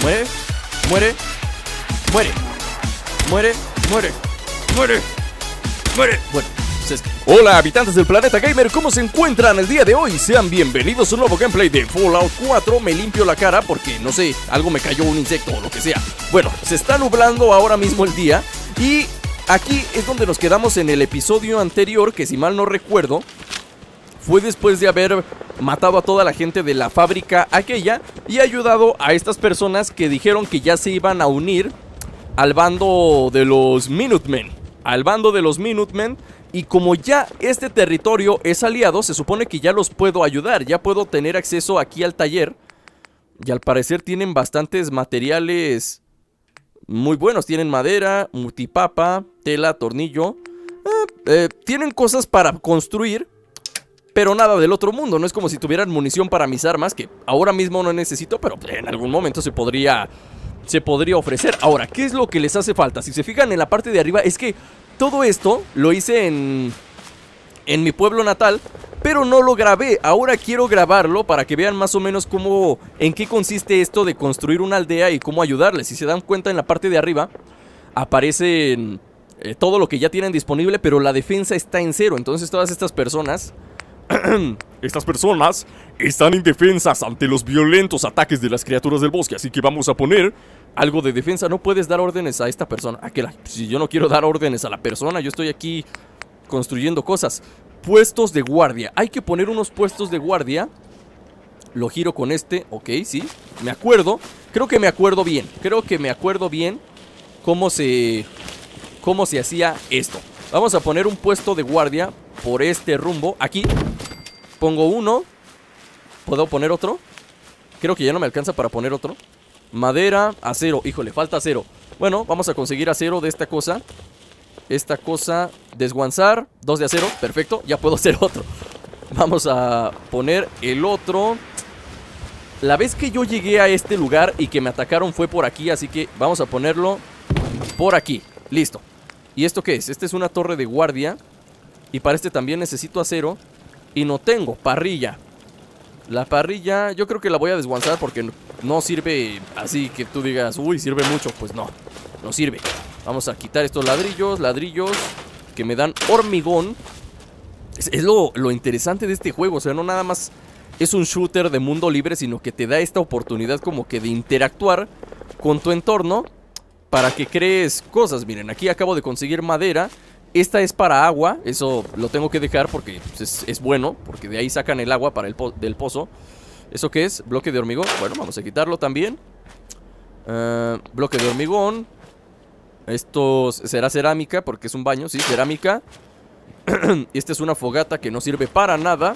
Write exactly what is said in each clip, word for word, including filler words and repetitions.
Muere, muere, muere, muere, muere, muere, muere. Bueno, pues hola habitantes del planeta gamer, ¿cómo se encuentran el día de hoy? Sean bienvenidos a un nuevo gameplay de Fallout cuatro. Me limpio la cara porque, no sé, algo me cayó, un insecto o lo que sea. Bueno, se está nublando ahora mismo el día y aquí es donde nos quedamos en el episodio anterior, que si mal no recuerdo fue después de haber matado a toda la gente de la fábrica aquella y ayudado a estas personas que dijeron que ya se iban a unir al bando de los Minutemen. Al bando de los Minutemen. Y como ya este territorio es aliado, se supone que ya los puedo ayudar. Ya puedo tener acceso aquí al taller. Y al parecer tienen bastantes materiales muy buenos. Tienen madera, multipapa, tela, tornillo. Eh, eh, tienen cosas para construir, pero nada del otro mundo. No es como si tuvieran munición para mis armas, que ahora mismo no necesito, pero en algún momento se podría, se podría ofrecer. Ahora, ¿qué es lo que les hace falta? Si se fijan en la parte de arriba, es que todo esto lo hice en, en mi pueblo natal, pero no lo grabé. Ahora quiero grabarlo para que vean más o menos cómo, en qué consiste esto de construir una aldea y cómo ayudarles. Si se dan cuenta, en la parte de arriba aparecen eh, todo lo que ya tienen disponible, pero la defensa está en cero. Entonces todas estas personas... Estas personas están indefensas ante los violentos ataques de las criaturas del bosque. Así que vamos a poner algo de defensa. No puedes dar órdenes a esta persona. ¿A qué la? Si yo no quiero dar órdenes a la persona, yo estoy aquí construyendo cosas. Puestos de guardia. Hay que poner unos puestos de guardia. Lo giro con este. Ok, sí, me acuerdo. Creo que me acuerdo bien. Creo que me acuerdo bien cómo se, cómo se hacía esto. Vamos a poner un puesto de guardia por este rumbo. Aquí pongo uno. ¿Puedo poner otro? Creo que ya no me alcanza para poner otro. Madera, acero. Híjole, falta acero. Bueno, vamos a conseguir acero de esta cosa. Esta cosa, desguanzar. Dos de acero, perfecto, ya puedo hacer otro. Vamos a poner el otro. La vez que yo llegué a este lugar y que me atacaron fue por aquí, así que vamos a ponerlo por aquí. Listo. ¿Y esto qué es? Esta es una torre de guardia. Y para este también necesito acero. Y no tengo parrilla. La parrilla yo creo que la voy a desguanzar porque no sirve así que tú digas, uy, sirve mucho. Pues no, no sirve. Vamos a quitar estos ladrillos, ladrillos que me dan hormigón. Es, es lo, lo interesante de este juego. O sea, no nada más es un shooter de mundo libre, sino que te da esta oportunidad como que de interactuar con tu entorno para que crees cosas. Miren, aquí acabo de conseguir madera. Esta es para agua, eso lo tengo que dejar porque pues, es, es bueno, porque de ahí sacan el agua para el po del pozo. ¿Eso qué es? Bloque de hormigón. Bueno, vamos a quitarlo también. uh, Bloque de hormigón. Esto será cerámica porque es un baño, sí, cerámica. Y esta es una fogata que no sirve para nada.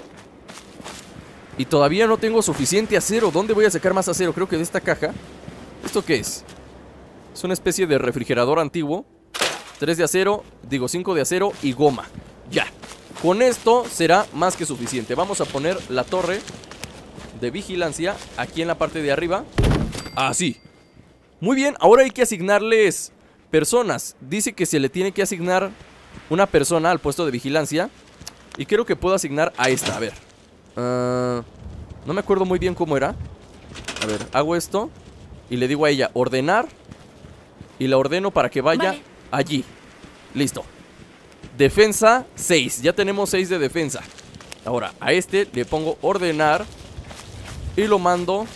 Y todavía no tengo suficiente acero. ¿Dónde voy a sacar más acero? Creo que de esta caja. ¿Esto qué es? Es una especie de refrigerador antiguo. Tres de acero, digo cinco de acero y goma. Ya, con esto será más que suficiente. Vamos a poner la torre de vigilancia aquí en la parte de arriba. Así. Muy bien, ahora hay que asignarles personas. Dice que se le tiene que asignar una persona al puesto de vigilancia. Y creo que puedo asignar a esta, a ver. uh, No me acuerdo muy bien cómo era. A ver, hago esto y le digo a ella, ordenar. Y la ordeno para que vaya... Vale. Allí, listo. Defensa seis, ya tenemos seis de defensa. Ahora, a este le pongo ordenar y lo mando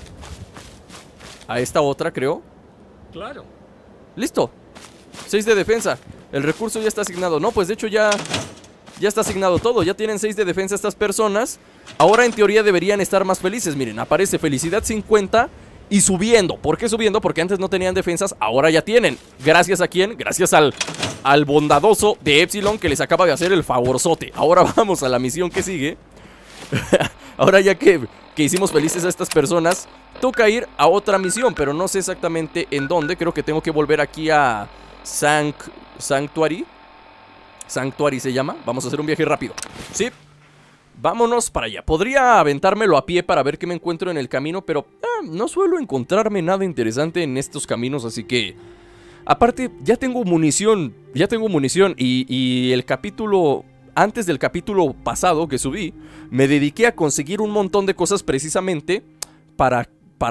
a esta otra, creo. Claro. Listo, seis de defensa. El recurso ya está asignado. No, pues de hecho ya Ya está asignado todo, ya tienen seis de defensa estas personas. Ahora en teoría deberían estar más felices. Miren, aparece felicidad cincuenta y subiendo. ¿Por qué subiendo? Porque antes no tenían defensas, ahora ya tienen. ¿Gracias a quién? Gracias al, al bondadoso de Epsilon que les acaba de hacer el favorzote. Ahora vamos a la misión que sigue. Ahora ya que, que hicimos felices a estas personas, toca ir a otra misión, pero no sé exactamente en dónde. Creo que tengo que volver aquí a Sanc Sanctuary. Sanctuary se llama. Vamos a hacer un viaje rápido. Sí, vámonos para allá. Podría aventármelo a pie para ver qué me encuentro en el camino, pero eh, no suelo encontrarme nada interesante en estos caminos, así que... Aparte, ya tengo munición. Ya tengo munición y, y el capítulo... Antes del capítulo pasado que subí, me dediqué a conseguir un montón de cosas precisamente para, para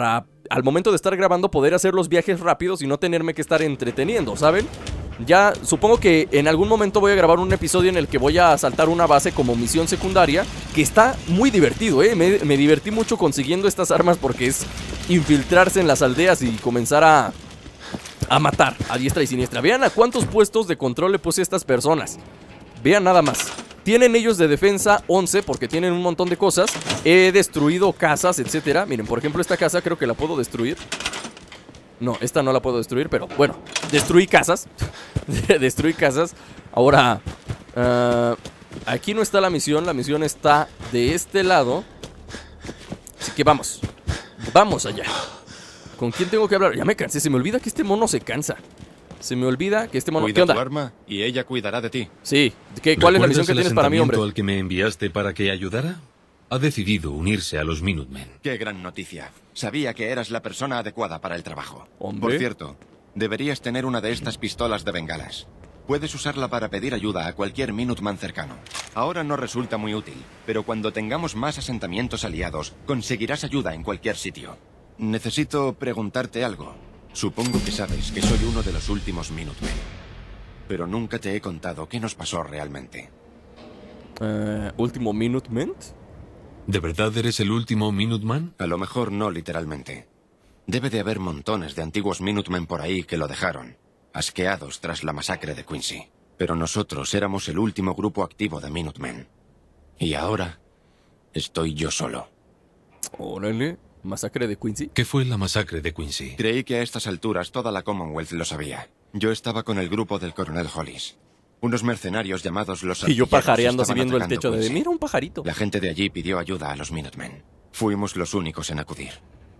al momento de estar grabando, poder hacer los viajes rápidos y no tenerme que estar entreteniendo, ¿saben? Ya supongo que en algún momento voy a grabar un episodio en el que voy a asaltar una base como misión secundaria, que está muy divertido, ¿eh? Me, me divertí mucho consiguiendo estas armas porque es infiltrarse en las aldeas y comenzar a, a matar a diestra y siniestra. Vean a cuántos puestos de control le puse a estas personas. Vean nada más. Tienen ellos de defensa once porque tienen un montón de cosas. He destruido casas, etcétera. Miren, por ejemplo, esta casa creo que la puedo destruir. No, esta no la puedo destruir, pero bueno, destruí casas. Destruí casas. Ahora, uh, aquí no está la misión. La misión está de este lado. Así que vamos. Vamos allá. ¿Con quién tengo que hablar? Ya me cansé, se me olvida que este mono se cansa. Se me olvida que este mono... Cuida ¿Qué onda? tu arma y ella cuidará de ti. Sí, ¿Qué, ¿cuál es la misión que tienes para mí, hombre? ¿Recuerdas el asentamiento al que me enviaste para que ayudara? Ha decidido unirse a los Minutemen. Qué gran noticia. Sabía que eras la persona adecuada para el trabajo. ¿Hombre? Por cierto, deberías tener una de estas pistolas de bengalas. Puedes usarla para pedir ayuda a cualquier Minuteman cercano. Ahora no resulta muy útil, pero cuando tengamos más asentamientos aliados, conseguirás ayuda en cualquier sitio. Necesito preguntarte algo. Supongo que sabes que soy uno de los últimos Minutemen, pero nunca te he contado qué nos pasó realmente. Uh, ¿Último Minuteman? ¿De verdad eres el último Minuteman? A lo mejor no literalmente. Debe de haber montones de antiguos Minutemen por ahí que lo dejaron, asqueados tras la masacre de Quincy. Pero nosotros éramos el último grupo activo de Minutemen. Y ahora estoy yo solo. Órale, ¿masacre de Quincy? ¿Qué fue la masacre de Quincy? Creí que a estas alturas toda la Commonwealth lo sabía. Yo estaba con el grupo del coronel Hollis. Unos mercenarios llamados los Y yo artilleros pajareando así estaban viendo el atacando techo de... Quincy. Mira un pajarito. La gente de allí pidió ayuda a los Minutemen. Fuimos los únicos en acudir.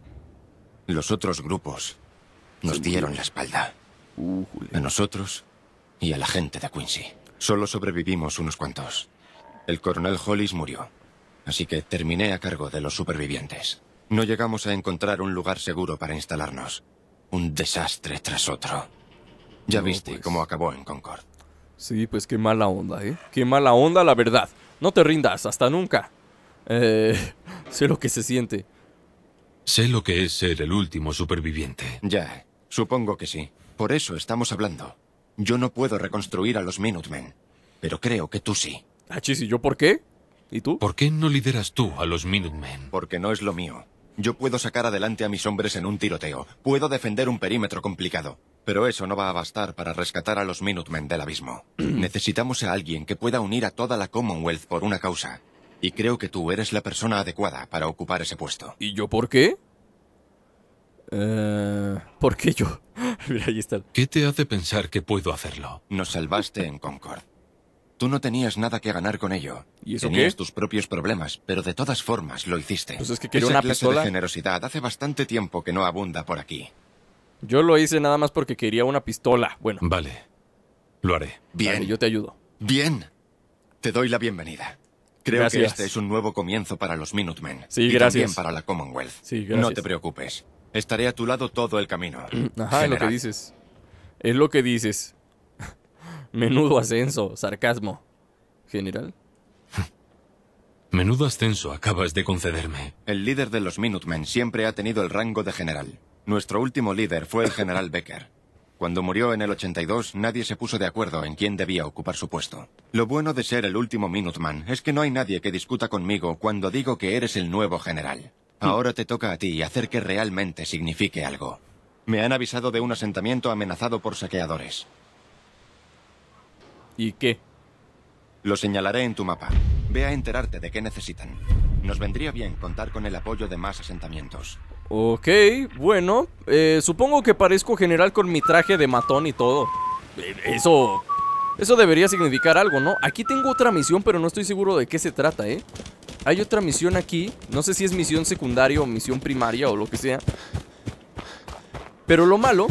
Los otros grupos nos dieron la espalda. Uh, A nosotros y a la gente de Quincy. Solo sobrevivimos unos cuantos. El coronel Hollis murió, así que terminé a cargo de los supervivientes. No llegamos a encontrar un lugar seguro para instalarnos. Un desastre tras otro. Ya No, viste pues. cómo acabó en Concord. Sí, pues qué mala onda, ¿eh? Qué mala onda, la verdad. No te rindas, hasta nunca. Eh, sé lo que se siente. Sé lo que es ser el último superviviente. Ya, supongo que sí. Por eso estamos hablando. Yo no puedo reconstruir a los Minutemen, pero creo que tú sí. Ah, chis, ¿y yo por qué? ¿Y tú? ¿Por qué no lideras tú a los Minutemen? Porque no es lo mío. Yo puedo sacar adelante a mis hombres en un tiroteo. Puedo defender un perímetro complicado. Pero eso no va a bastar para rescatar a los Minutemen del abismo. Necesitamos a alguien que pueda unir a toda la Commonwealth por una causa. Y creo que tú eres la persona adecuada para ocupar ese puesto. ¿Y yo por qué? Eh, ¿Por qué yo? Mira, ahí está. ¿Qué te hace pensar que puedo hacerlo? Nos salvaste en Concord. Tú no tenías nada que ganar con ello. ¿Y eso Tenías qué? tus propios problemas, pero de todas formas lo hiciste. Pues es que quería Esa una clase pistola. de generosidad hace bastante tiempo que no abunda por aquí. Yo lo hice nada más porque quería una pistola. Bueno, Vale, lo haré. Bien, vale, yo te ayudo. bien. Te doy la bienvenida. Creo Gracias. que este es un nuevo comienzo para los Minutemen. Sí, y gracias. también para la Commonwealth. Sí, gracias. No te preocupes. Estaré a tu lado todo el camino. Ajá, es lo que General. dices. Es lo que dices. Menudo ascenso, sarcasmo. General. Menudo ascenso acabas de concederme. El líder de los Minutemen siempre ha tenido el rango de general. Nuestro último líder fue el general Becker. Cuando murió en el ochenta y dos, nadie se puso de acuerdo en quién debía ocupar su puesto. Lo bueno de ser el último Minuteman es que no hay nadie que discuta conmigo cuando digo que eres el nuevo general. Ahora te toca a ti hacer que realmente signifique algo. Me han avisado de un asentamiento amenazado por saqueadores. ¿Y qué? Lo señalaré en tu mapa. Ve a enterarte de qué necesitan. Nos vendría bien contar con el apoyo de más asentamientos. Ok, bueno, eh, supongo que parezco general con mi traje de matón y todo. Eh, Eso, eso debería significar algo, ¿no? Aquí tengo otra misión, pero no estoy seguro de qué se trata, ¿eh? Hay otra misión aquí, no sé si es misión secundaria o misión primaria o lo que sea. Pero lo malo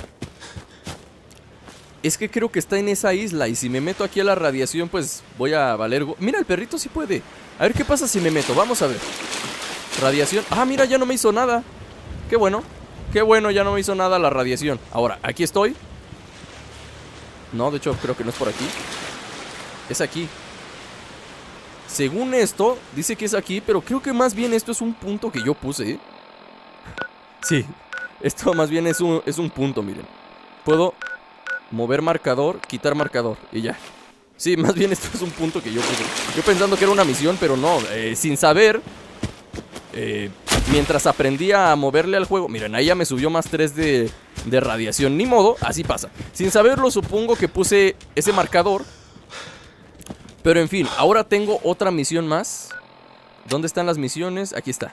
es que creo que está en esa isla y si me meto aquí a la radiación, pues voy a valer... go- Mira, el perrito sí puede. A ver qué pasa si me meto, vamos a ver. Radiación, ah, mira, ya no me hizo nada. Qué bueno, qué bueno, ya no me hizo nada la radiación. Ahora, aquí estoy. No, de hecho creo que no es por aquí. Es aquí. Según esto, dice que es aquí, pero creo que más bien esto es un punto que yo puse, ¿eh? Sí, Esto más bien es un, es un punto, miren. Puedo mover marcador, quitar marcador y ya. Sí, más bien esto es un punto que yo puse. Yo pensando que era una misión, pero no, eh, sin saber. Eh, mientras aprendía a moverle al juego. Miren, ahí ya me subió más tres de, de radiación. Ni modo, así pasa. Sin saberlo, supongo que puse ese marcador. Pero en fin, ahora tengo otra misión más. ¿Dónde están las misiones? Aquí está.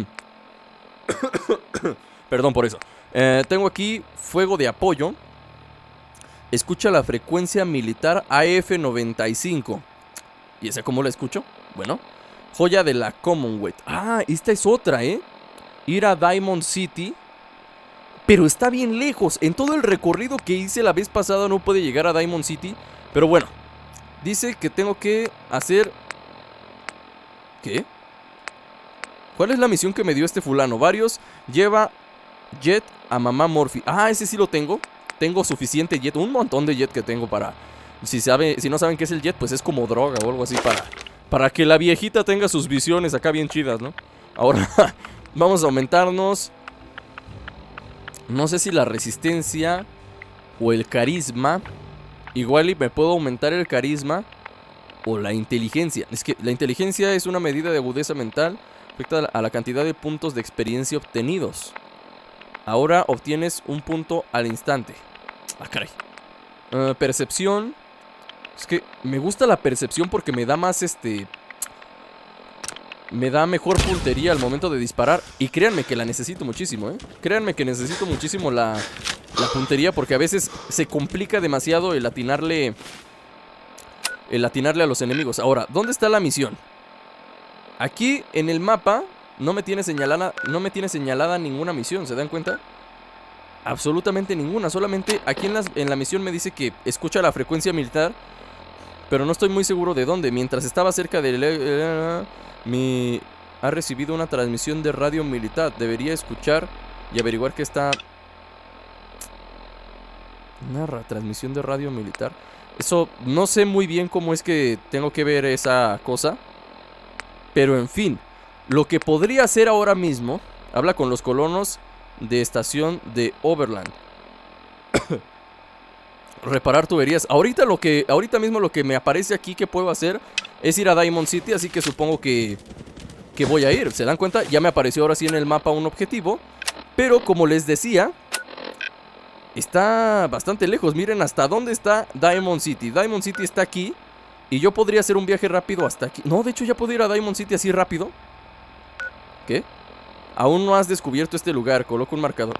Perdón por eso. eh, Tengo aquí fuego de apoyo. Escucha la frecuencia militar A F noventa y cinco. ¿Y esa cómo la escucho? Bueno, joya de la Commonwealth. Ah, esta es otra, ¿eh? Ir a Diamond City. Pero está bien lejos. En todo el recorrido que hice la vez pasada no puede llegar a Diamond City. Pero bueno, dice que tengo que hacer... ¿Qué? ¿Cuál es la misión que me dio este fulano? Varios. Lleva jet a mamá Morphy. Ah, ese sí lo tengo. Tengo suficiente jet, un montón de jet que tengo para... Si, sabe, si no saben qué es el jet, pues es como droga o algo así para... Para que la viejita tenga sus visiones acá bien chidas, ¿no? Ahora vamos a aumentarnos... No sé si la resistencia o el carisma. Igual y me puedo aumentar el carisma o la inteligencia. Es que la inteligencia es una medida de agudeza mental. Afecta a la cantidad de puntos de experiencia obtenidos. Ahora obtienes un punto al instante. Ah, caray. Uh, percepción. Es que me gusta la percepción porque me da más este... Me da mejor puntería al momento de disparar. Y créanme que la necesito muchísimo, ¿eh? Créanme que necesito muchísimo la, la puntería porque a veces se complica demasiado el atinarle... El atinarle a los enemigos. Ahora, ¿dónde está la misión? Aquí en el mapa no me tiene señalada, no me tiene señalada ninguna misión, ¿se dan cuenta? Absolutamente ninguna, solamente aquí en, las, en la misión me dice que escucha la frecuencia militar, pero no estoy muy seguro de dónde. Mientras estaba cerca de... Eh, mi, ha recibido una transmisión de radio militar. Debería escuchar y averiguar que está... Una transmisión de radio militar. Eso, no sé muy bien cómo es que tengo que ver esa cosa. Pero en fin, lo que podría hacer ahora mismo... Habla con los colonos de estación de Overland. Reparar tuberías. Ahorita lo que, ahorita mismo lo que me aparece aquí que puedo hacer es ir a Diamond City, así que supongo que, que voy a ir. ¿Se dan cuenta? Ya me apareció ahora sí en el mapa un objetivo. Pero como les decía, está bastante lejos. Miren hasta dónde está Diamond City. Diamond City está aquí. Y yo podría hacer un viaje rápido hasta aquí. No, de hecho ya puedo ir a Diamond City así rápido. ¿Qué? Aún no has descubierto este lugar. Coloco un marcador.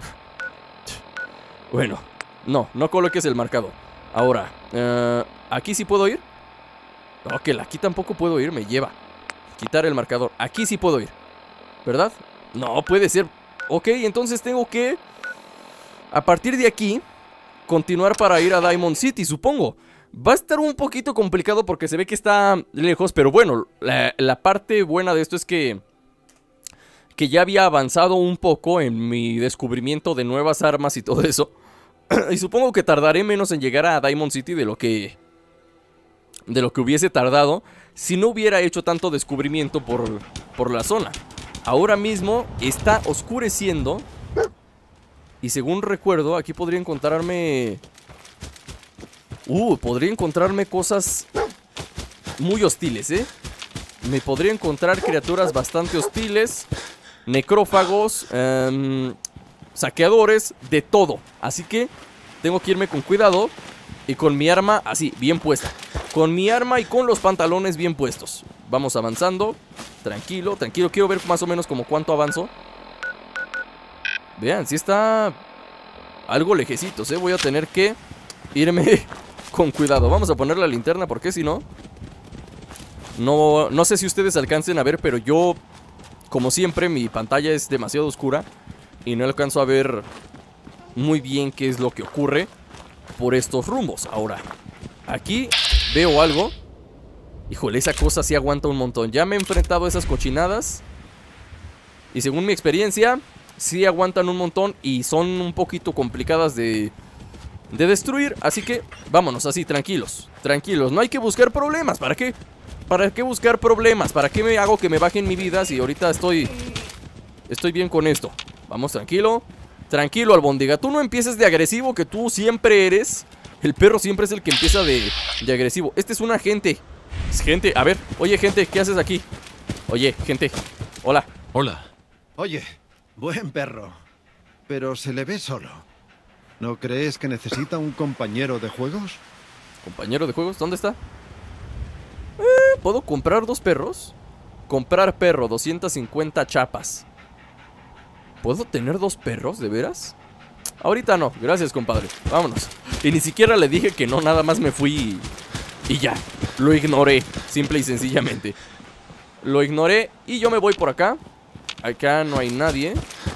Bueno, no, no coloques el marcador. Ahora, uh, ¿aquí sí puedo ir? Ok, aquí tampoco puedo ir, me lleva. Quitar el marcador, aquí sí puedo ir, ¿verdad? No, puede ser. Ok, entonces tengo que, a partir de aquí, continuar para ir a Diamond City, supongo. Va a estar un poquito complicado porque se ve que está lejos. Pero bueno, la, la parte buena de esto es que Que ya había avanzado un poco en mi descubrimiento de nuevas armas y todo eso. Y supongo que tardaré menos en llegar a Diamond City de lo que De lo que hubiese tardado si no hubiera hecho tanto descubrimiento por, por la zona. Ahora mismo está oscureciendo. Y según recuerdo, aquí podría encontrarme... Uh, podría encontrarme cosas muy hostiles, ¿eh? Me podría encontrar criaturas bastante hostiles, necrófagos, um, saqueadores, de todo. Así que tengo que irme con cuidado y con mi arma así, bien puesta. Con mi arma y con los pantalones bien puestos. Vamos avanzando, tranquilo, tranquilo. Quiero ver más o menos como cuánto avanzo. Vean, si está algo lejecitos, ¿eh? Voy a tener que irme con cuidado. Vamos a poner la linterna porque si no... No, no sé si ustedes alcancen a ver, pero yo, como siempre, mi pantalla es demasiado oscura y no alcanzo a ver muy bien qué es lo que ocurre por estos rumbos. Ahora, aquí veo algo. Híjole, esa cosa sí aguanta un montón. Ya me he enfrentado a esas cochinadas y según mi experiencia, sí aguantan un montón y son un poquito complicadas de, de destruir. Así que vámonos así, tranquilos, tranquilos. No hay que buscar problemas, ¿para qué? ¿Para qué buscar problemas? ¿Para qué me hago que me bajen mi vida si ahorita estoy Estoy bien con esto? Vamos, tranquilo. Tranquilo, albóndiga, tú no empieces de agresivo, que tú siempre eres. El perro siempre es el que empieza de, de agresivo. Este es un agente. Es gente, a ver, oye gente, ¿qué haces aquí? Oye, gente, hola. Hola. Oye, buen perro, pero se le ve solo. ¿No crees que necesita un compañero de juegos? ¿Compañero de juegos? ¿Dónde está? Eh, ¿Puedo comprar dos perros? Comprar perro, doscientas cincuenta chapas. ¿Puedo tener dos perros, de veras? Ahorita no, gracias compadre, vámonos. Y ni siquiera le dije que no, nada más me fui y, y ya. Lo ignoré, simple y sencillamente. Lo ignoré y yo me voy por acá. Acá no hay nadie.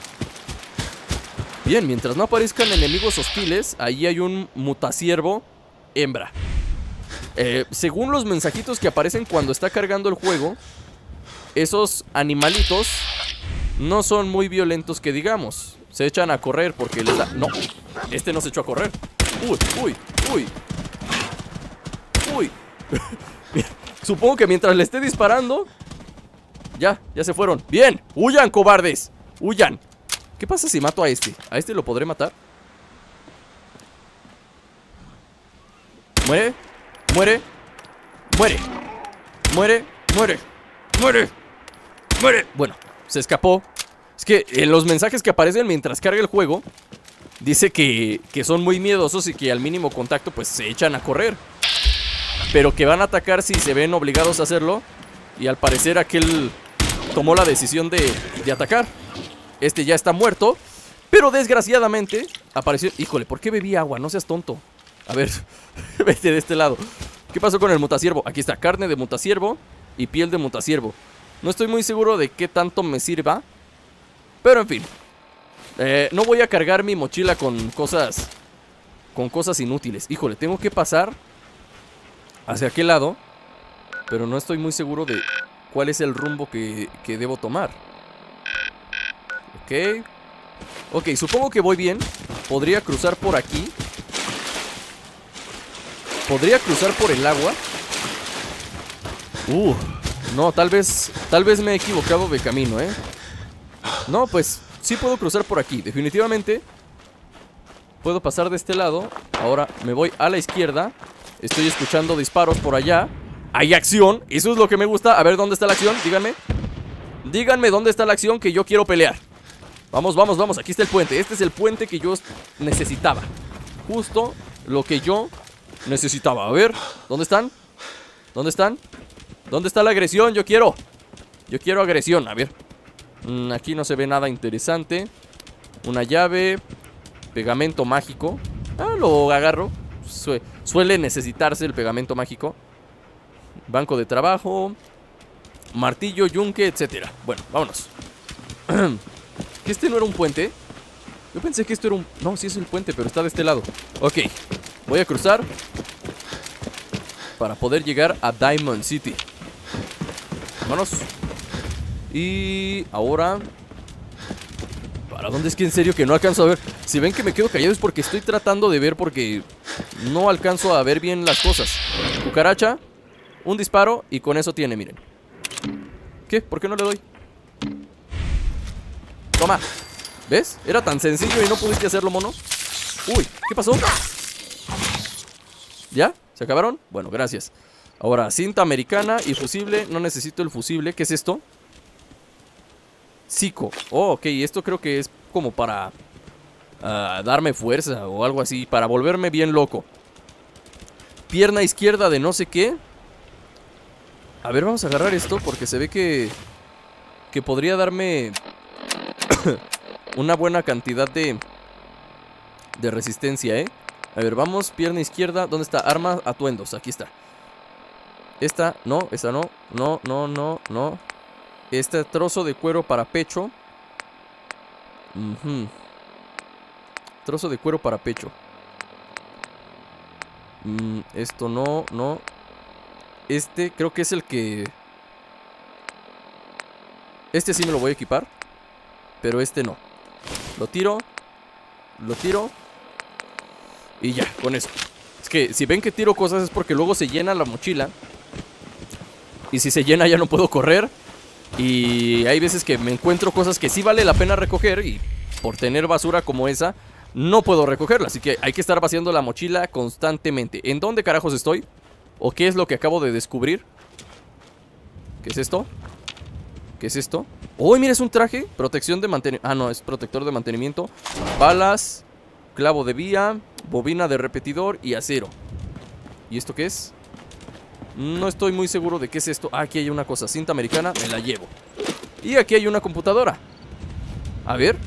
Bien, mientras no aparezcan enemigos hostiles, ahí hay un mutasiervo hembra. eh, Según los mensajitos que aparecen cuando está cargando el juego, esos animalitos no son muy violentos que digamos. Se echan a correr porque les da... No, este no se echó a correr. Uy, uy, uy. Uy. Supongo que mientras le esté disparando... Ya, ya se fueron. Bien, huyan, cobardes. Huyan. ¿Qué pasa si mato a este? ¿A este lo podré matar? Muere, muere, muere, muere, muere, muere, muere. Bueno, se escapó. Es que en los mensajes que aparecen mientras carga el juego dice que, que son muy miedosos y que al mínimo contacto pues se echan a correr, pero que van a atacar si se ven obligados a hacerlo. Y al parecer aquel tomó la decisión de, de atacar. Este ya está muerto, pero desgraciadamente apareció... Híjole, ¿por qué bebí agua? No seas tonto. A ver, vete de este lado. ¿Qué pasó con el mutasiervo? Aquí está, carne de mutasiervo y piel de mutasiervo. No estoy muy seguro de qué tanto me sirva, pero en fin, eh, no voy a cargar mi mochila con cosas Con cosas inútiles. Híjole, tengo que pasar hacia aquel lado, pero no estoy muy seguro de cuál es el rumbo que, que debo tomar. Ok. Ok, supongo que voy bien. Podría cruzar por aquí. Podría cruzar por el agua. Uh, no, tal vez Tal vez me he equivocado de camino, ¿eh? No, pues sí puedo cruzar por aquí, definitivamente. Puedo pasar de este lado. Ahora me voy a la izquierda. Estoy escuchando disparos por allá. Hay acción, eso es lo que me gusta. A ver, ¿dónde está la acción? Díganme. Díganme dónde está la acción, que yo quiero pelear. Vamos, vamos, vamos, aquí está el puente. Este es el puente que yo necesitaba. Justo lo que yo necesitaba. A ver, ¿dónde están? ¿Dónde están? ¿Dónde está la agresión? Yo quiero Yo quiero agresión, a ver. mm, Aquí no se ve nada interesante. Una llave. Pegamento mágico. Ah, lo agarro. Sue Suele necesitarse el pegamento mágico. Banco de trabajo. Martillo, yunque, etcétera. Bueno, vámonos. ¿Que este no era un puente? Yo pensé que esto era un... No, sí es el puente, pero está de este lado. Ok, voy a cruzar para poder llegar a Diamond City. Vámonos. Y ahora... ¿Para dónde es que en serio que no alcanzo a ver? Si ven que me quedo callado es porque estoy tratando de ver, porque no alcanzo a ver bien las cosas. Cucaracha. Un disparo y con eso tiene, miren. ¿Qué? ¿Por qué no le doy? Toma. ¿Ves? Era tan sencillo y no pudiste hacerlo, mono. Uy, ¿qué pasó? ¿Ya? ¿Se acabaron? Bueno, gracias. Ahora, cinta americana y fusible. No necesito el fusible. ¿Qué es esto? Psico. Oh, ok, esto creo que es como para uh, darme fuerza o algo así, para volverme bien loco. Pierna izquierda de no sé qué. A ver, vamos a agarrar esto porque se ve que Que podría darme una buena cantidad de De resistencia, eh. A ver, vamos, pierna izquierda. ¿Dónde está? Armas, atuendos, aquí está. Esta, no, esta no. No, no, no, no. Este trozo de cuero para pecho. uh-huh. Trozo de cuero para pecho. mm, Esto no, no. Este creo que es el que... Este sí me lo voy a equipar, pero este no. Lo tiro. Lo tiro. Y ya, con eso. Es que si ven que tiro cosas es porque luego se llena la mochila. Y si se llena ya no puedo correr. Y hay veces que me encuentro cosas que sí vale la pena recoger y por tener basura como esa, no puedo recogerla. Así que hay que estar vaciando la mochila constantemente. ¿En dónde carajos estoy? ¿O qué es lo que acabo de descubrir? ¿Qué es esto? ¿Qué es esto? ¡Oh, mira, es un traje! Protección de mantenimiento. Ah, no, es protector de mantenimiento. Balas, clavo de vía, bobina de repetidor y acero. ¿Y esto qué es? No estoy muy seguro de qué es esto. Ah, aquí hay una cosa, cinta americana, me la llevo. Y aquí hay una computadora. A ver.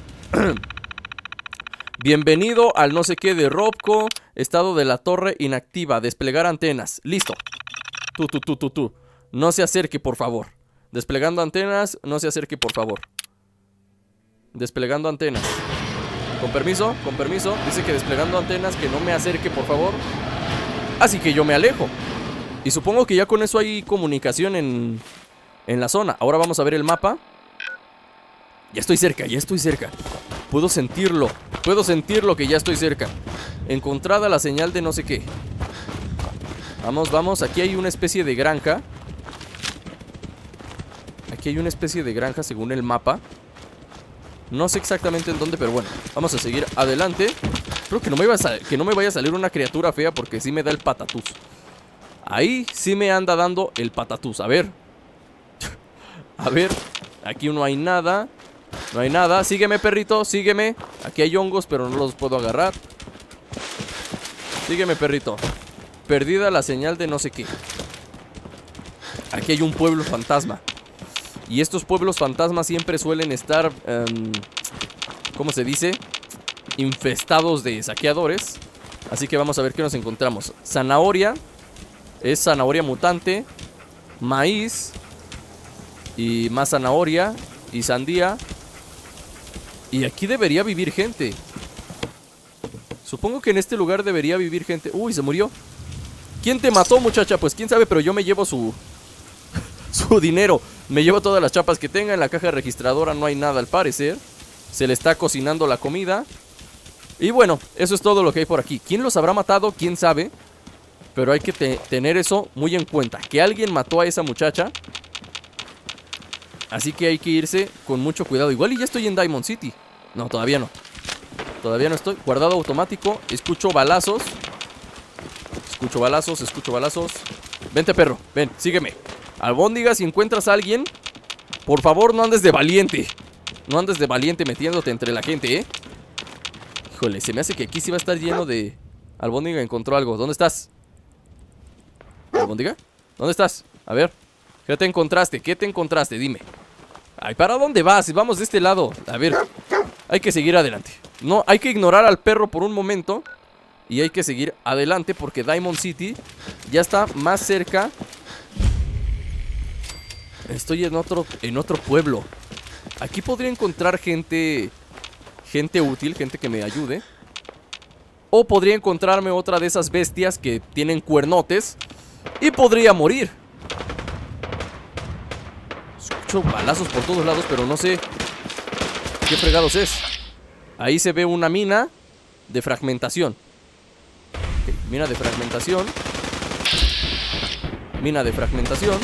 Bienvenido al no sé qué de Robco. Estado de la torre inactiva. Desplegar antenas. Listo. Tú, tú, tú, tú, tú. No se acerque, por favor. Desplegando antenas, no se acerque, por favor. Desplegando antenas. Con permiso, con permiso. Dice que desplegando antenas, que no me acerque, por favor. Así que yo me alejo. Y supongo que ya con eso hay comunicación en, en la zona. Ahora vamos a ver el mapa. Ya estoy cerca, ya estoy cerca. Puedo sentirlo, puedo sentirlo que ya estoy cerca. Encontrada la señal de no sé qué. Vamos, vamos, aquí hay una especie de granja. Aquí hay una especie de granja según el mapa. No sé exactamente en dónde, pero bueno, vamos a seguir adelante. Espero que no me vaya a, que no me vaya a salir una criatura fea, porque sí me da el patatús. Ahí sí me anda dando el patatús. A ver. A ver. Aquí no hay nada. No hay nada. Sígueme, perrito, sígueme. Aquí hay hongos, pero no los puedo agarrar. Sígueme, perrito. Perdida la señal de no sé qué. Aquí hay un pueblo fantasma. Y estos pueblos fantasmas siempre suelen estar um, ¿cómo se dice? Infestados de saqueadores. Así que vamos a ver qué nos encontramos. Zanahoria. Es zanahoria mutante. Maíz. Y más zanahoria. Y sandía. Y aquí debería vivir gente. Supongo que en este lugar debería vivir gente. Uy, se murió. ¿Quién te mató, muchacha? Pues quién sabe, pero yo me llevo su Su dinero. Me llevo todas las chapas que tenga. En la caja registradora no hay nada al parecer. Se le está cocinando la comida. Y bueno, eso es todo lo que hay por aquí. ¿Quién los habrá matado? ¿Quién sabe? Pero hay que te tener eso muy en cuenta. Que alguien mató a esa muchacha. Así que hay que irse con mucho cuidado. Igual y ya estoy en Diamond City. No, todavía no. Todavía no estoy. Guardado automático. Escucho balazos. Escucho balazos, escucho balazos. Vente, perro, ven, sígueme. Albóndiga, si encuentras a alguien, por favor no andes de valiente. No andes de valiente metiéndote entre la gente, ¿eh? Híjole, se me hace que aquí sí va a estar lleno de... Albóndiga encontró algo. ¿Dónde estás? ¿Albóndiga? ¿Dónde estás? A ver. ¿Qué te encontraste? ¿Qué te encontraste? Dime. Ay, ¿para dónde vas? Vamos de este lado. A ver. Hay que seguir adelante. No, hay que ignorar al perro por un momento. Y hay que seguir adelante porque Diamond City ya está más cerca. Estoy en otro, en otro pueblo. Aquí podría encontrar gente... Gente útil, gente que me ayude. O podría encontrarme otra de esas bestias que tienen cuernotes. Y podría morir. Escucho balazos por todos lados, pero no sé qué fregados es. Ahí se ve una mina de fragmentación. Okay, mina de fragmentación. Mina de fragmentación.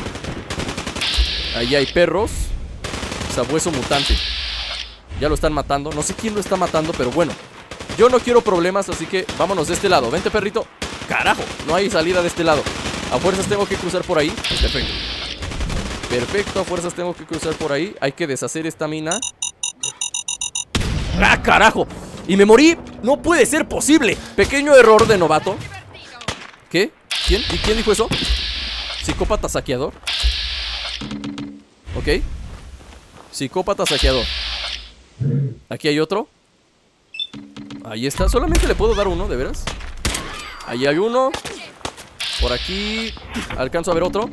Ahí hay perros. Sabueso mutante. Ya lo están matando. No sé quién lo está matando, pero bueno. Yo no quiero problemas, así que vámonos de este lado. Vente, perrito. Carajo, no hay salida de este lado. A fuerzas tengo que cruzar por ahí. Perfecto. Perfecto, a fuerzas tengo que cruzar por ahí. Hay que deshacer esta mina. ¡Ah, carajo! Y me morí. No puede ser posible. Pequeño error de novato. ¿Qué? ¿Quién? ¿Y quién dijo eso? Psicópata saqueador. Ok. Psicópata saqueador. Aquí hay otro. Ahí está. Solamente le puedo dar uno, ¿de veras? Ahí hay uno. Por aquí alcanzo a ver otro.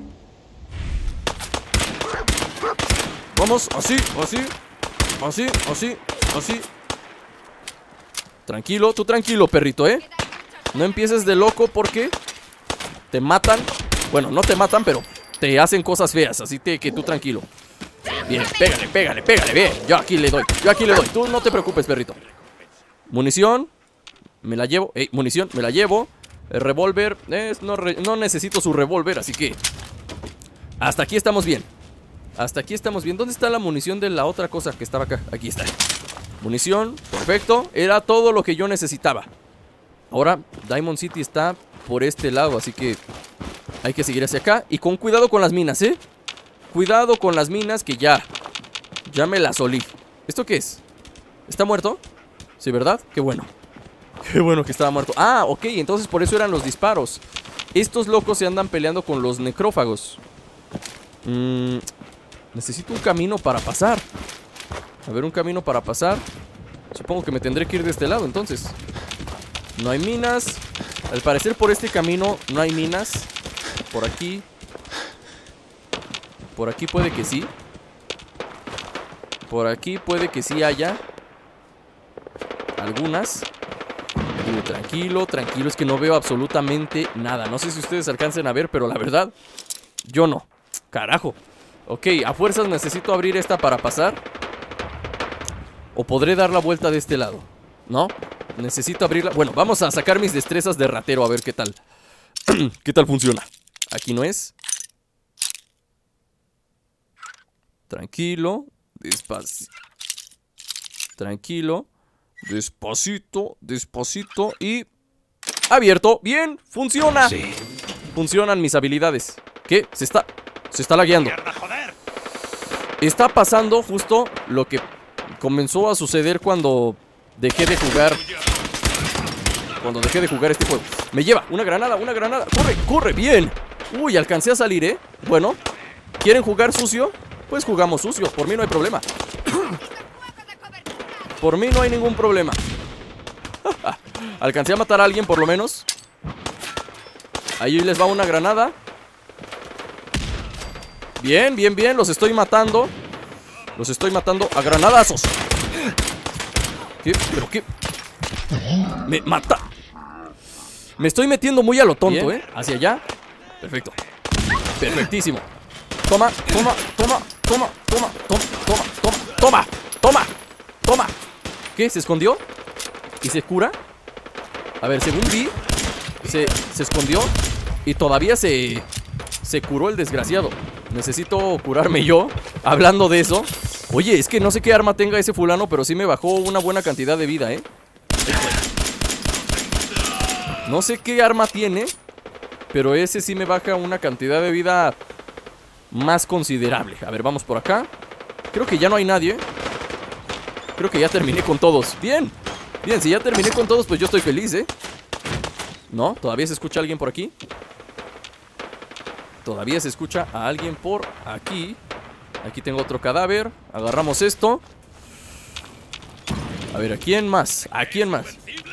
Vamos, así, así. Así, así, así. Tranquilo, tú tranquilo, perrito, ¿eh? No empieces de loco porque te matan. Bueno, no te matan, pero te hacen cosas feas. Así te, que tú tranquilo. Bien, pégale, pégale, pégale, bien. Yo aquí le doy, yo aquí le doy. Tú no te preocupes, perrito. Munición. Me la llevo, ey, munición, me la llevo. El revólver, eh, no, re, no necesito su revólver, así que hasta aquí estamos bien. Hasta aquí estamos bien. ¿Dónde está la munición de la otra cosa que estaba acá? Aquí está. Munición, perfecto. Era todo lo que yo necesitaba. Ahora Diamond City está por este lado, así que hay que seguir hacia acá. Y con cuidado con las minas, ¿eh? Cuidado con las minas que ya Ya me las olí. ¿Esto qué es? ¿Está muerto? Sí, ¿verdad? Qué bueno. Qué bueno que estaba muerto. Ah, ok, entonces por eso eran los disparos. Estos locos se andan peleando con los necrófagos. mm, Necesito un camino para pasar. A ver, un camino para pasar. Supongo que me tendré que ir de este lado, entonces. No hay minas. Al parecer por este camino no hay minas. Por aquí. Por aquí puede que sí. Por aquí puede que sí haya algunas. Uh, tranquilo, tranquilo. Es que no veo absolutamente nada. No sé si ustedes alcancen a ver, pero la verdad, yo no. Carajo. Ok, a fuerzas necesito abrir esta para pasar. ¿O podré dar la vuelta de este lado? ¿No? Necesito abrirla. Bueno, vamos a sacar mis destrezas de ratero a ver qué tal. ¿Qué tal funciona? Aquí no es. Tranquilo. Despacito. Tranquilo. Despacito. Despacito. Y... abierto. Bien. Funciona. Sí. Funcionan mis habilidades. ¿Qué? Se está... Se está lagueando. Está pasando justo lo que comenzó a suceder cuando dejé de jugar. Cuando dejé de jugar este juego. Me lleva. Una granada. Una granada. Corre. Corre. Bien. Uy, alcancé a salir, ¿eh? Bueno. ¿Quieren jugar sucio? Pues jugamos sucio, por mí no hay problema. Por mí no hay ningún problema. Alcancé a matar a alguien por lo menos. Ahí les va una granada. Bien, bien, bien, los estoy matando. Los estoy matando a granadazos. ¿Qué? ¿Pero qué? Me mata. Me estoy metiendo muy a lo tonto, bien. ¿eh? Hacia allá. Perfecto. Perfectísimo. Toma, toma, toma, toma, toma, toma, toma, toma, toma, toma, toma. ¿Qué? ¿Se escondió? ¿Y se cura? A ver, según vi, se, se escondió y todavía se, se curó el desgraciado. Necesito curarme yo. Hablando de eso. Oye, es que no sé qué arma tenga ese fulano, pero sí me bajó una buena cantidad de vida, ¿eh? No sé qué arma tiene, pero ese sí me baja una cantidad de vida más considerable. A ver, vamos por acá. Creo que ya no hay nadie. Creo que ya terminé con todos. Bien, bien, si ya terminé con todos, pues yo estoy feliz, ¿eh? ¿No? ¿Todavía se escucha a alguien por aquí? Todavía se escucha a alguien por aquí. Aquí tengo otro cadáver. Agarramos esto. A ver, ¿a quién más? ¿A quién más?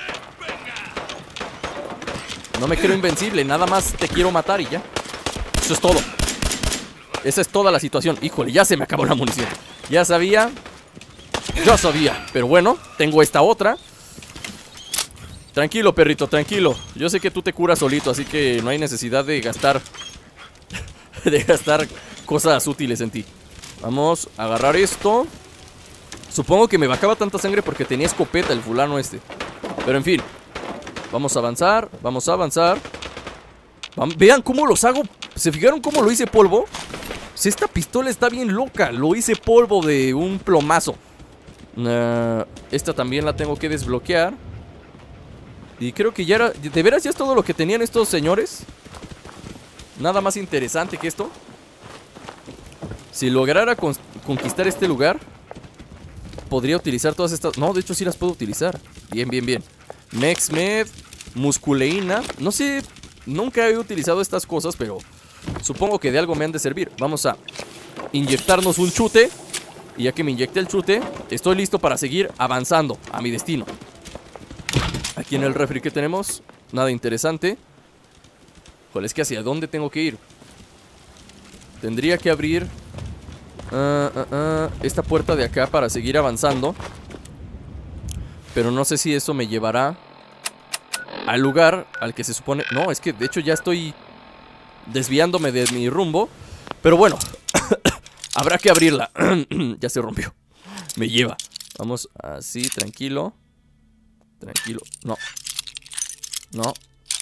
No me quiero invencible, nada más te quiero matar y ya. Eso es todo. Esa es toda la situación. Híjole, ya se me acabó la munición. Ya sabía. Ya sabía. Pero bueno, tengo esta otra. Tranquilo, perrito, tranquilo. Yo sé que tú te curas solito, así que no hay necesidad de gastar De gastar cosas útiles en ti. Vamos a agarrar esto. Supongo que me bajaba tanta sangre porque tenía escopeta el fulano este. Pero en fin, vamos a avanzar. Vamos a avanzar. Vean cómo los hago. ¿Se fijaron cómo lo hice polvo? Si esta pistola está bien loca. Lo hice polvo de un plomazo. uh, Esta también la tengo que desbloquear. Y creo que ya era... ¿De veras ya es todo lo que tenían estos señores? Nada más interesante que esto. Si lograra con conquistar este lugar, podría utilizar todas estas... No, de hecho sí las puedo utilizar. Bien, bien, bien. Mexmed, musculeína. No sé, nunca he utilizado estas cosas, pero supongo que de algo me han de servir. Vamos a inyectarnos un chute. Y ya que me inyecté el chute, estoy listo para seguir avanzando a mi destino. Aquí en el refri que tenemos, nada interesante. Joder, es que hacia dónde tengo que ir. Tendría que abrir uh, uh, uh, esta puerta de acá para seguir avanzando. Pero no sé si eso me llevará al lugar al que se supone... No, es que de hecho ya estoy desviándome de mi rumbo. Pero bueno, habrá que abrirla. Ya se rompió. Me lleva. Vamos así, tranquilo. Tranquilo, no. No.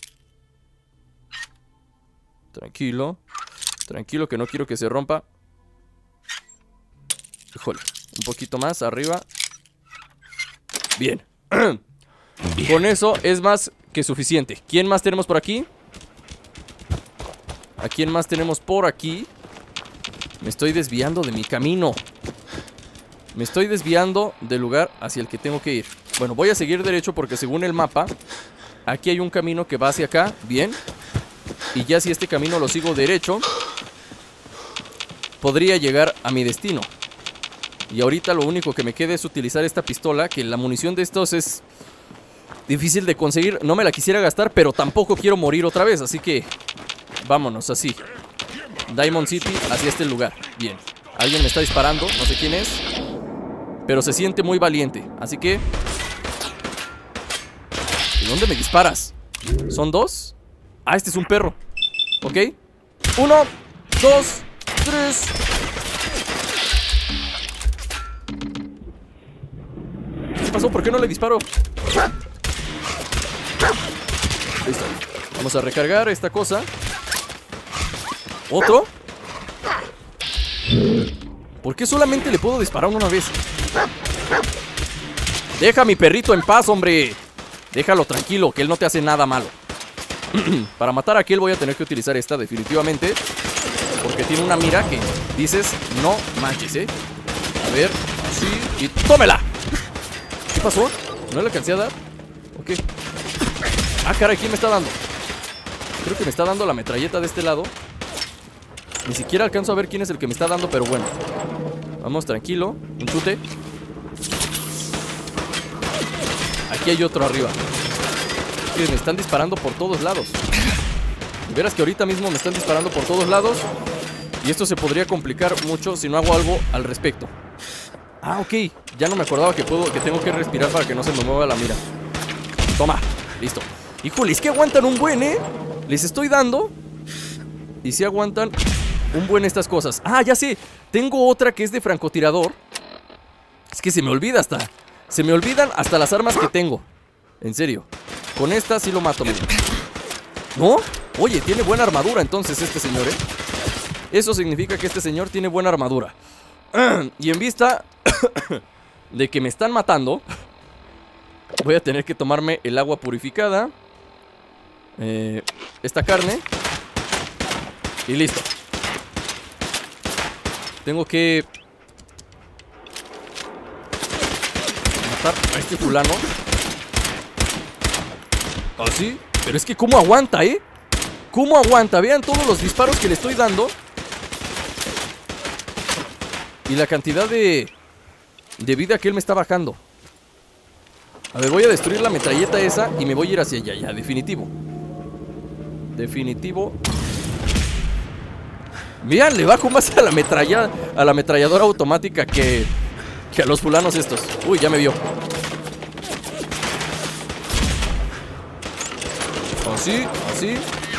Tranquilo. Tranquilo, que no quiero que se rompa. Híjole, un poquito más arriba. Bien. Bien. Con eso es más que suficiente. ¿Quién más tenemos por aquí? ¿A quién más tenemos por aquí? Me estoy desviando de mi camino. Me estoy desviando del lugar hacia el que tengo que ir. Bueno, voy a seguir derecho porque según el mapa, aquí hay un camino que va hacia acá. Bien. Y ya si este camino lo sigo derecho, podría llegar a mi destino. Y ahorita lo único que me queda es utilizar esta pistola, que la munición de estos es difícil de conseguir. No me la quisiera gastar, pero tampoco quiero morir otra vez, así que vámonos así. Diamond City hacia este lugar. Bien. Alguien me está disparando, no sé quién es, pero se siente muy valiente, así que... ¿De dónde me disparas? ¿Son dos? Ah, este es un perro. Ok. Uno, dos, tres. ¿Qué pasó? ¿Por qué no le disparo? Listo. Vamos a recargar esta cosa. ¿Otro? ¿Por qué solamente le puedo disparar una vez? Deja a mi perrito en paz, hombre. Déjalo tranquilo, que él no te hace nada malo. Para matar a aquel voy a tener que utilizar esta definitivamente, porque tiene una mira que dices, no manches, ¿eh? A ver, así y ¡tómela! ¿Qué pasó? ¿No le alcancé a dar? Ok. Ah, caray, ¿quién me está dando? Creo que me está dando la metralleta de este lado. Ni siquiera alcanzo a ver quién es el que me está dando, pero bueno. Vamos, tranquilo, un chute. Aquí hay otro arriba. Que me están disparando por todos lados. Verás que ahorita mismo me están disparando por todos lados. Y esto se podría complicar mucho si no hago algo al respecto. Ah, ok. Ya no me acordaba que puedo, que tengo que respirar para que no se me mueva la mira. Toma, listo. Híjole, es que aguantan un buen, ¿eh? Les estoy dando. Y si aguantan un buen estas cosas. Ah, ya sé. Tengo otra que es de francotirador. Es que se me olvida hasta... Se me olvidan hasta las armas que tengo. En serio. Con esta sí lo mato, amigo. ¿No? Oye, tiene buena armadura entonces este señor, ¿eh? Eso significa que este señor tiene buena armadura. Y en vista de que me están matando, voy a tener que tomarme el agua purificada, eh, esta carne, y listo. Tengo que matar a este fulano. ¿Así? Pero es que cómo aguanta, ¿eh? ¿Cómo aguanta? Vean todos los disparos que le estoy dando. Y la cantidad de De vida que él me está bajando. A ver, voy a destruir la metralleta esa y me voy a ir hacia allá, ya, definitivo. Definitivo. Vean, le bajo más a la metralla, a la ametralladora automática que, que a los fulanos estos. Uy, ya me vio. Así, así.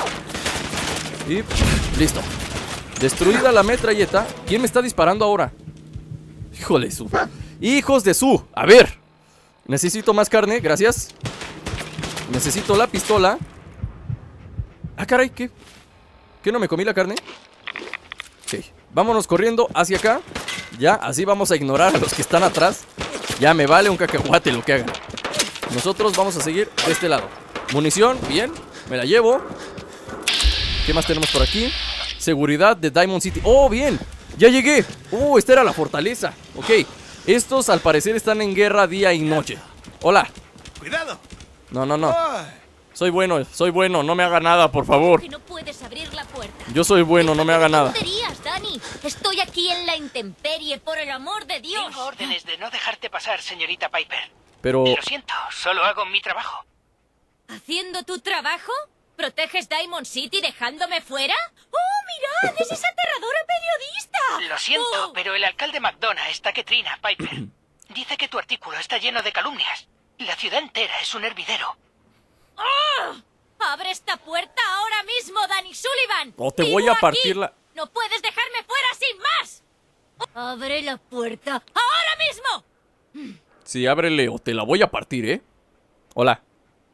Y listo. Destruida la metralleta. ¿Quién me está disparando ahora? Híjole su. Hijos de su. A ver. Necesito más carne, gracias. Necesito la pistola. Ah, caray, ¿qué? ¿Qué no me comí la carne? Ok, vámonos corriendo hacia acá. Ya, así vamos a ignorar a los que están atrás. Ya me vale un cacahuate lo que hagan. Nosotros vamos a seguir de este lado. Munición, bien, me la llevo. ¿Qué más tenemos por aquí? Seguridad de Diamond City. ¡Oh, bien! ¡Ya llegué! ¡Uh, esta era la fortaleza! Ok, estos al parecer están en guerra día y noche. Hola. ¡Cuidado! No, no, no. Soy bueno, soy bueno, no me haga nada, por favor. Que no puedes abrir la puerta. Yo soy bueno, no me haga nada. ¡Tonterías, Dani! Estoy aquí en la intemperie, por el amor de Dios. Tengo órdenes de no dejarte pasar, señorita Piper. Pero... Lo siento, solo hago mi trabajo. ¿Haciendo tu trabajo? ¿Proteges Diamond City dejándome fuera? ¡Oh, mirad! ¡Es esa aterradora periodista! Lo siento, ¡Oh! pero el alcalde McDonough está que trina, Piper. Dice que tu artículo está lleno de calumnias. La ciudad entera es un hervidero. ¡Oh! ¡Abre esta puerta ahora mismo, Danny Sullivan! O te ¡Vivo voy a partir aquí! la... ¡No puedes dejarme fuera sin más! ¡Abre la puerta ahora mismo! Sí, ábrele o te la voy a partir, ¿eh? Hola.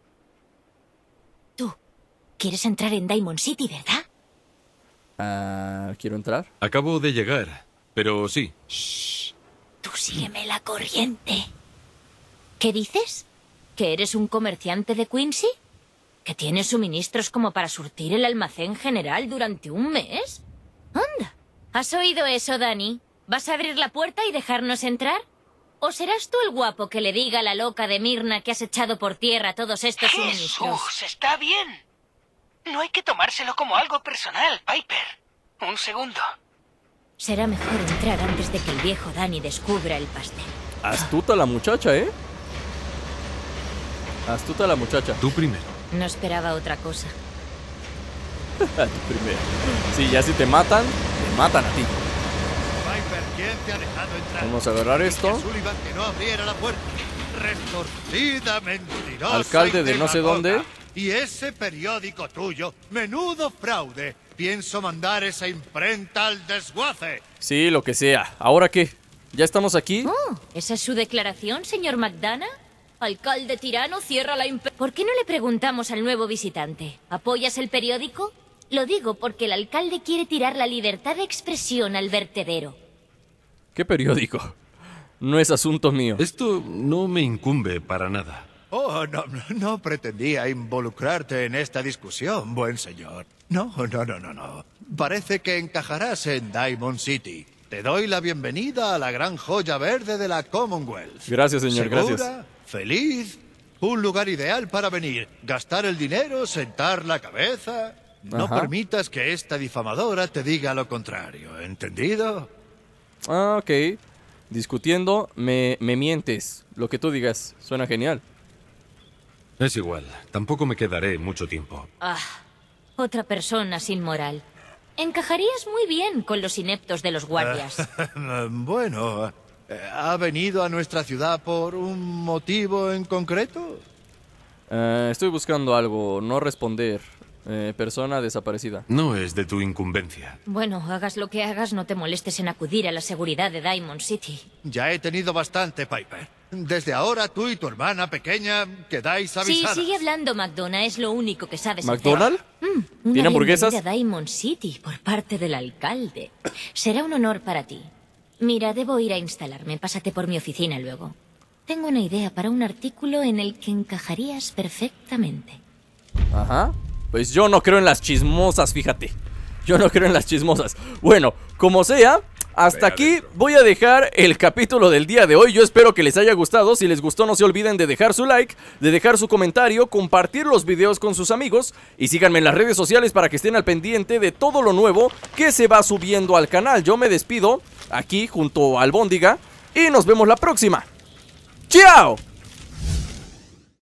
Tú, quieres entrar en Diamond City, ¿verdad? Ah, ¿quiero entrar? Acabo de llegar, pero sí. Shh. Tú sígueme la corriente. ¿Qué dices? ¿Que eres un comerciante de Quincy? ¿Que tienes suministros como para surtir el almacén general durante un mes? Anda. ¿Has oído eso, Dani? ¿Vas a abrir la puerta y dejarnos entrar? ¿O serás tú el guapo que le diga a la loca de Mirna que has echado por tierra todos estos suministros? Jesús, está bien. No hay que tomárselo como algo personal, Piper. Un segundo. Será mejor entrar antes de que el viejo Dani descubra el pastel. Astuta la muchacha, ¿eh? Astuta la muchacha. Tú primero. No esperaba otra cosa. Tú primero. Sí, ya si te matan, te matan a ti. Piper, ¿quién te ha dejado entrar? Vamos a agarrar esto. Dije a Sullivan que no abriera la puerta. Retorcida, mentirosa. Alcalde y de no sé demagoga. dónde. Y ese periódico tuyo, menudo fraude. Pienso mandar esa imprenta al desguace. Sí, lo que sea. ¿Ahora qué? ¿Ya estamos aquí? Oh, ¿esa es su declaración, señor McDonough? Alcalde tirano, cierra la imp... ¿Por qué no le preguntamos al nuevo visitante? ¿Apoyas el periódico? Lo digo porque el alcalde quiere tirar la libertad de expresión al vertedero. ¿Qué periódico? No es asunto mío. Esto no me incumbe para nada. Oh, no, no, no pretendía involucrarte en esta discusión, buen señor. No, no, no, no, no. Parece que encajarás en Diamond City. Te doy la bienvenida a la gran joya verde de la Commonwealth. Gracias, señor, ¿Segura? gracias. Feliz, un lugar ideal para venir, gastar el dinero, sentar la cabeza. No Ajá. permitas que esta difamadora te diga lo contrario, ¿entendido? Ah, ok. Discutiendo, me, me mientes. Lo que tú digas, suena genial. Es igual, tampoco me quedaré mucho tiempo. Ah, otra persona sin moral. Encajarías muy bien con los ineptos de los guardias. Bueno, ¿ha venido a nuestra ciudad por un motivo en concreto? Eh, estoy buscando algo, no responder. Eh, persona desaparecida. No es de tu incumbencia. Bueno, hagas lo que hagas, no te molestes en acudir a la seguridad de Diamond City. Ya he tenido bastante, Piper. Desde ahora tú y tu hermana pequeña quedáis Sí, avisadas. sigue hablando, McDonough, es lo único que sabes ¿McDonald? hacer. Mm, una ¿Tiene hamburguesas? bienvenida a Diamond City por parte del alcalde. Será un honor para ti. Mira, debo ir a instalarme. Pásate por mi oficina luego. Tengo una idea para un artículo en el que encajarías perfectamente. Ajá. Pues yo no creo en las chismosas, fíjate. Yo no creo en las chismosas. Bueno, como sea, hasta aquí voy a dejar el capítulo del día de hoy. Yo espero que les haya gustado. Si les gustó, no se olviden de dejar su like, de dejar su comentario, compartir los videos con sus amigos y síganme en las redes sociales para que estén al pendiente de todo lo nuevo que se va subiendo al canal. Yo me despido aquí junto al Bóndiga y nos vemos la próxima. ¡Chao!